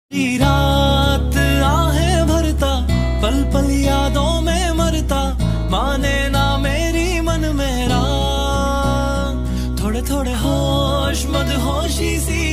रात आहें भरता, पल पल यादों में मरता, माने ना मेरी मन मेरा। थोड़े थोड़े होश मदहोशी सी